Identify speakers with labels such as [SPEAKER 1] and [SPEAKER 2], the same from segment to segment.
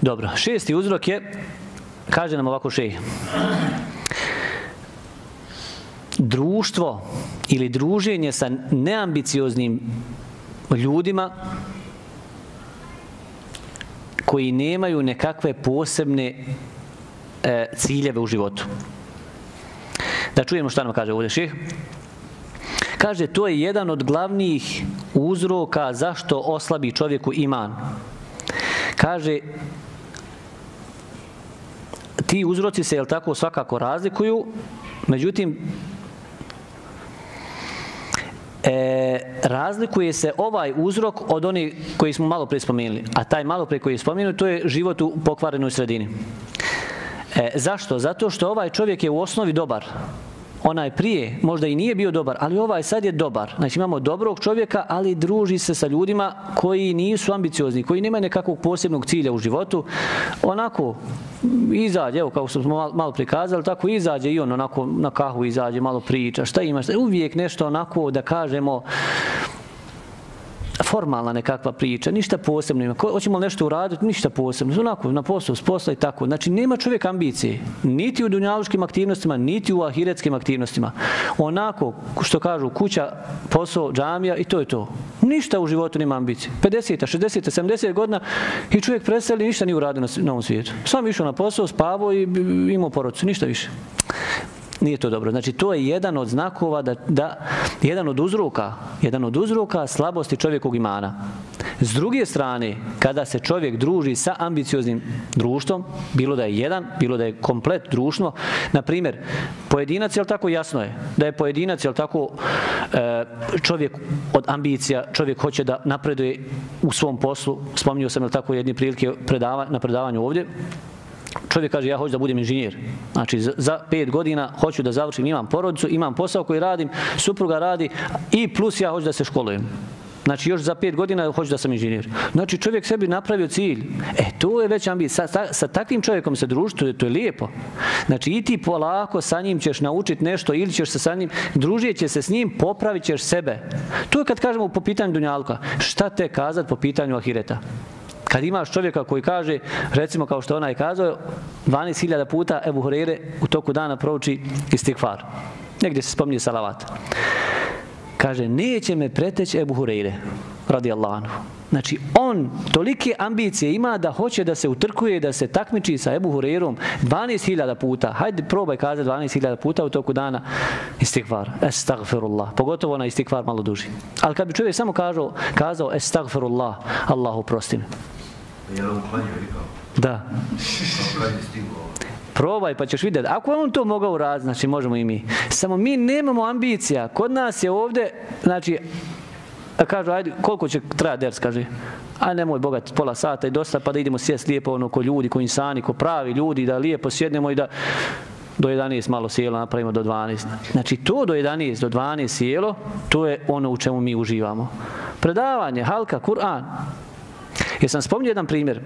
[SPEAKER 1] Dobro, šesti uzrok je, kaže nam ovako šejh, društvo ili druženje sa neambicioznim ljudima koji nemaju nekakve posebne ciljeve u životu. Da čujemo šta nam kaže ovdje šejh. Kaže, to je jedan od glavnih uzroka zašto oslabi čovjeku iman. Kaže, ti uzroci se, jel tako, svakako razlikuju, međutim, razlikuje se ovaj uzrok od onih koji smo malo prije spomenuli. A taj malo prije koji je spomenut, to je život u pokvarenoj sredini. Zašto? Zato što ovaj čovjek je u osnovi dobar. Onaj prije možda i nije bio dobar, ali ovaj sad je dobar. Znači imamo dobrog čovjeka, ali druži se sa ljudima koji nisu ambiciozni, koji nemaju nekakvog posebnog cilja u životu. Onako izađe, evo kao smo malo prikazali, tako izađe i on onako na kahvu izađe, malo priča, šta imaš, uvijek nešto onako da kažemo formalna nekakva priča, ništa posebno ima. Hoćemo nešto uraditi, ništa posebno. Onako, na poslu, s posla i tako. Znači, nema čovjek ambicije. Niti u dunjaluškim aktivnostima, niti u ahiretskim aktivnostima. Onako, što kažu, kuća, posao, džamija i to je to. Ništa u životu nema ambicije. 50, 60, 70 godina i čovjek preseli, ništa nije uradio na ovom svijetu. Sam išao na posao, spavao i imao porodicu, ništa više. Nije to dobro. Znači, to je jedan od znakova, jedan od uzroka slabosti čovjekovog imana. S druge strane, kada se čovjek druži sa ambicioznim društvom, bilo da je jedan, bilo da je komplet društvo, na primjer, pojedinac, jel tako, jasno je, da je pojedinac, jel tako, čovjek od ambicija, čovjek hoće da napreduje u svom poslu, spominjao sam, jel tako, jedne prilike na predavanju ovdje, čovjek kaže, ja hoću da budem inženjer. Znači, za 5 godina hoću da završim, imam porodicu, imam posao koji radim, supruga radi i plus ja hoću da se školujem. Znači, još za 5 godina hoću da sam inženjer. Znači, čovjek sebi napravio cilj. To je već ambicija. Sa takvim čovjekom se družiti, to je lijepo. Znači, i ti polako sa njim ćeš naučiti nešto ili ćeš se sa njim, družit će se s njim, popravit ćeš sebe. To je kad kažemo po pitanju dunjalka. Šta te kazati po pitanju ahireta? Kad imaš čovjeka koji kaže, recimo kao što onaj kazao, 12.000 puta Ebu Hureyre u toku dana prouči istigfar. Negdje se spominje salavat. Kaže, neće me preteći Ebu Hureyre, radijallahu anhu. Znači, on tolike ambicije ima da hoće da se utrkuje, da se takmiči sa Ebu Hureyrom 12.000 puta. Hajde, probaj kazati 12.000 puta u toku dana istigfar. Estagfirullah. Pogotovo na istigfar malo duži. Ali kad bi čovjek samo kazao estagfirullah, Allahu prosti me.
[SPEAKER 2] Je li on klanio rekao?
[SPEAKER 1] Da. Probaj pa ćeš vidjeti. Ako je on to mogao uraditi, znači možemo i mi. Samo mi nemamo ambicija. Kod nas je ovdje, znači, kažu, ajde, koliko će trajati ders, kaže. A nemoj, bogat, pola sata i dosta, pa da idemo sjest lijepo ono ko ljudi, ko insani, ko pravi ljudi, da lijepo sjednemo i da do 11 malo sjelo napravimo do 12. Znači, to do 11, do 12 sjelo, to je ono u čemu mi uživamo. Predavanje, halka, Kur'an. Jer sam spominjao jedan primjer.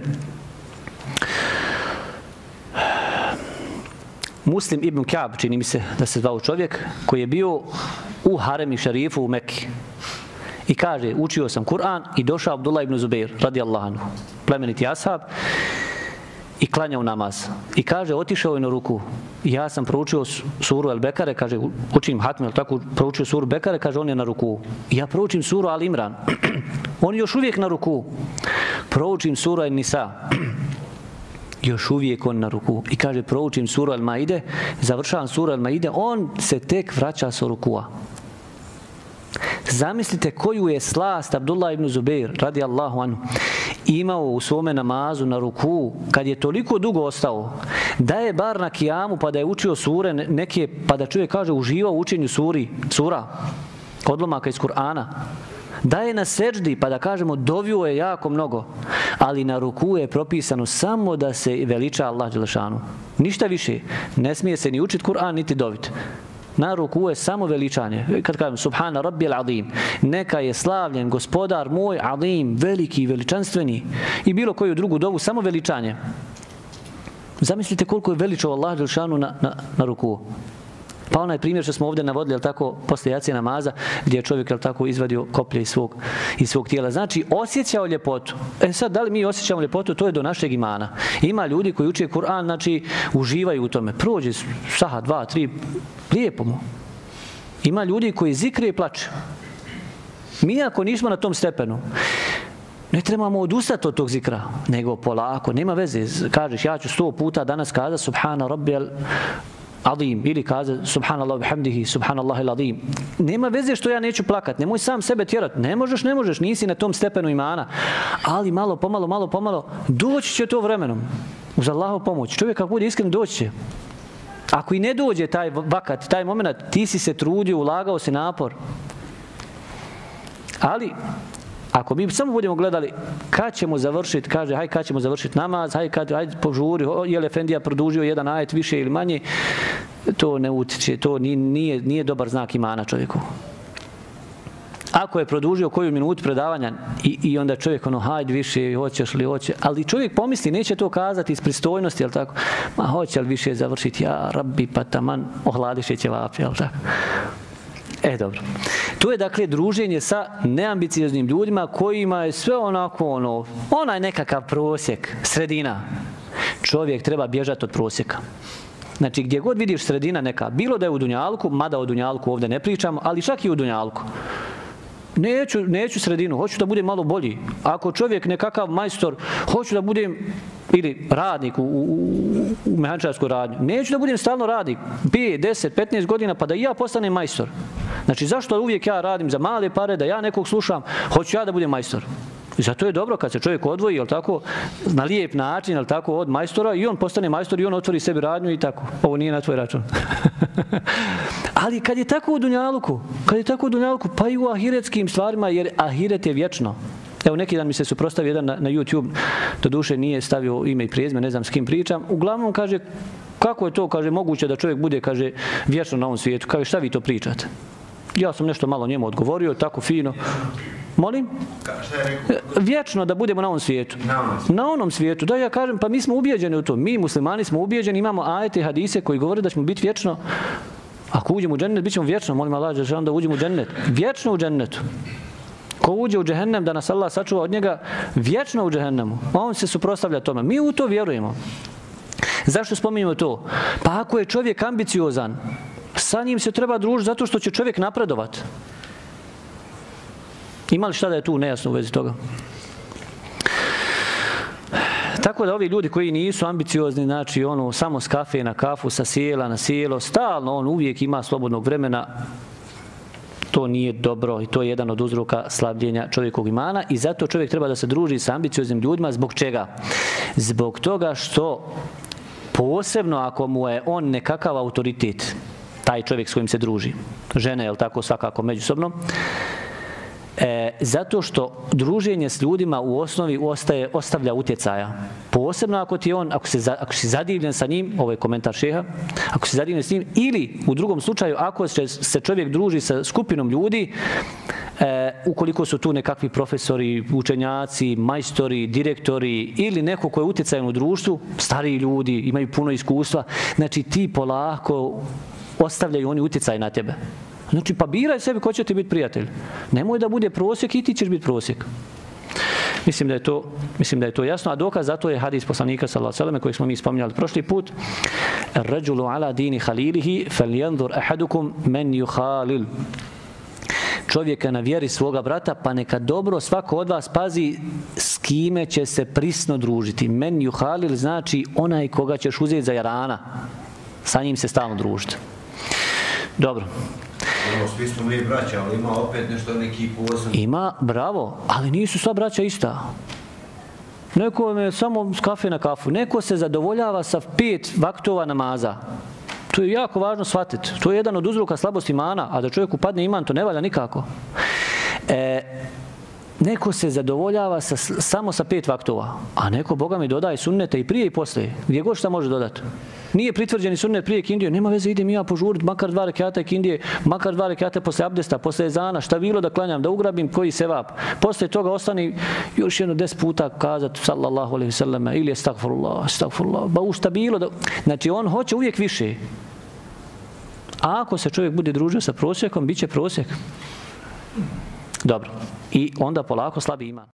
[SPEAKER 1] Muslim ibn Ka'b, čini mi se da se zvao čovjek, koji je bio u haremi šerifu u Mekki. I kaže, učio sam Kur'an i došao Abdullah ibn Zubair, radijallahu anhu, plemeniti ashab, i klanjao namaz. I kaže, otišao je na ruku. Ja sam proučio suru El-Bekare, kaže, učim hatme, tako proučio suru Bekare, kaže, on je na ruku. Ja proučim suru Al-Imran. On je još uvijek na ruku. Proučim suru El-Nisa. Još uvijek on na ruku. I kaže, proučim suru Al-Maide, završavam suru Al-Maide, on se tek vraća sa rukua. Zamislite koju je slast Abdullah ibn Zubair, radijallahu anhu, imao u svome namazu na ruku, kad je toliko dugo ostao, da je bar na kijamu pa da je učio sure neke, pa da čovjek kaže uživao u učenju sura, odlomaka iz Kur'ana, da je na seđdi, pa da kažemo dovio je jako mnogo, ali na ruku je propisano samo da se veliča Allah dželešanu. Ništa više. Ne smije se ni učiti Kur'an, niti doviti. Na ruku je samo veličanje. Kad kažem subhana rabbil azim, neka je slavljen gospodar moj azim, veliki, veličanstveni, i bilo koju drugu dovu, samo veličanje. Zamislite koliko je veličao Allah dželešanu na ruku. Pa onaj primjer što smo ovdje navodili, jel tako, poslije jacije namaza, gdje je čovjek, jel tako, izvadio koplje iz svog tijela. Znači, osjećao ljepotu. Sad, da li mi osjećamo ljepotu, to je do našeg imana. Ima ljudi koji uče Kur'an, znači, uživaju u tome. Prođe saha, 2, 3, lijepo mu. Ima ljudi koji zikre i plače. Mi ako nismo na tom stepenu, ne trebamo odustati od tog zikra, nego polako, nema veze. Kažeš, ja ću 100 puta danas kazati Subhana Rabbijal Azim ili kazati Subhanallah bihamdihi, Subhanallahil Azim. Nema veze što ja neću plakat, nemoj sam sebe tjerati. Ne možeš, nisi na tom stepenu imana. Ali malo pomalo, doći će to vremenom. Uz Allahovu pomoć. Čovjek kako bude iskren, doći će. Ako i ne dođe taj vakat, taj moment, ti si se trudio, ulagao si napor. Ali ako mi samo budemo gledali kad ćemo završiti, kaže, haj kad ćemo završiti namaz, haj požuri, je li efendija produžio jedan ajet više ili manje, to ne utiče, to nije dobar znak imana čovjeku. Ako je produžio koju minutu predavanja i onda čovjek hajde više, hoćeš li, hoće, ali čovjek pomisli, neće to kazati iz pristojnosti, jel tako? Ma hoće li više završiti, ja rabbi pa taman, ohladiše će vapi, jel tako? Dobro. To je dakle druženje sa neambicioznim ljudima kojima je sve onako onaj nekakav prosjek, sredina. Čovjek treba bježati od prosjeka. Znači gdje god vidiš sredina neka, bilo da je u dunjalku, mada o dunjalku ovdje ne pričamo, ali čak i u dunjalku. Neću sredinu, hoću da budem malo bolji. Ako čovjek nekakav majstor, hoću da budem ili radnik u mehaničarskoj radnji. Neću da budem stalno radnik, 5, 10, 15 godina pa da i ja postanem majstor. Znači zašto uvijek ja radim za male pare, da ja nekog slušam, hoću ja da budem majstor. I zato je dobro kad se čovjek odvoji, jel tako, na lijep način, jel tako, od majstora i on postane majstor i on otvori sebi radnju i tako. Ovo nije na tvoj račun. Ali kad je tako u dunjaluku, pa i u ahiretskim stvarima, jer ahiret je vječno. Evo neki dan mi se suprotstavio jedan na YouTube, doduše nije stavio ime i prezime, ne znam s kim pričam. Uglavnom kaže, kako je to, kaže, moguće da čovjek bude, kaže, vječno na ovom svijetu. Kaže, šta vi to pričate? Ja sam nešto malo njemu odgovorio, tako fino. Molim? Vječno da budemo na ovom svijetu. Na onom svijetu. Da ja kažem, pa mi smo ubijeđeni u to. Mi muslimani smo ubijeđeni, imamo ajete i hadise koji govore da ćemo biti vječno. Ako uđemo u džennet, bit ćemo vječno. Molim Allah, da uđemo u džennet. Vječno u džennetu. Ko uđe u džehennem, da nas Allah sačuva od njega, vječno u džehennemu. On se suprotstavlja tome. Mi u to vjerujemo. Zašto spominjemo to? Pa ako je čovjek ambiciozan, sa njim se treba družiti zato što će čovjek napredovati. Ima li šta da je tu nejasno u vezi toga? Tako da ovi ljudi koji nisu ambiciozni, znači samo s kafe na kafu, sa sjela na sjelo, stalno on uvijek ima slobodnog vremena, to nije dobro i to je jedan od uzroka slabljenja čovjekovog imana i zato čovjek treba da se druži sa ambicioznim ljudima. Zbog čega? Zbog toga što posebno ako mu je on nekakav autoritet, taj čovjek s kojim se druži, žene, jel tako, svakako međusobno, zato što druženje s ljudima u osnovi ostavlja utjecaja. Posebno ako ti on, ako si zadivljen sa njim, ovo je komentar šeha, ako si zadivljen s njim, ili u drugom slučaju ako se čovjek druži sa skupinom ljudi, ukoliko su tu nekakvi profesori, učenjaci, majstori, direktori ili neko ko je utjecajan u društvu, stariji ljudi, imaju puno iskustva, znači ti polako ostavljaju oni utjecaj na tebe. Znači, pa biraj sebi ko će ti biti prijatelj. Nemoj da bude prosjek i ti ćeš biti prosjek. Mislim da je to jasno, a dokaz za to je hadis poslanika sallallahu alejhi ve sellem koji smo mi spominjali prošli put. Ar-rajulu ala dini khalilihi falyanzur ahadukum man yukhalil. Čovjeka na vjeri svoga brata, pa neka dobro svako od vas pazi s kime će se prisno družiti. Men yukhalil znači onaj koga ćeš uzeti za jarana. Sa njim se stalno družiti. Dobro.
[SPEAKER 2] Svi smo mi braća, ali ima opet nešto neki posebno.
[SPEAKER 1] Ima, bravo, ali nisu sva braća ista. Neko je samo s kafe na kafu. Neko se zadovoljava sa 5 vaktova namaza. To je jako važno shvatiti. To je jedan od uzroka slabosti imana, a da čovjeku padne iman, to ne valja nikako. Neko se zadovoljava samo sa 5 vaktova, a neko, Boga mi, dodaje sunnete i prije i poslije. Gdje god šta može dodati. Nije pritvrđeni sunnet prije kindije, nema veze, idem ja požuriti, makar 2 rekata kindije, makar 2 rekata posle abdesta, posle ezana, šta bilo da klanjam, da ugrabim koji sevap. Posle toga ostani još jedno 10 puta kazati sallallahu alejhi ve selleme ili astagfirullah, astagfirullah, ba šta bilo da... Znači on hoće uvijek više. A ako se čovjek bude družio sa prosjekom, bit će prosjek. Dobro. I onda polako slabi iman.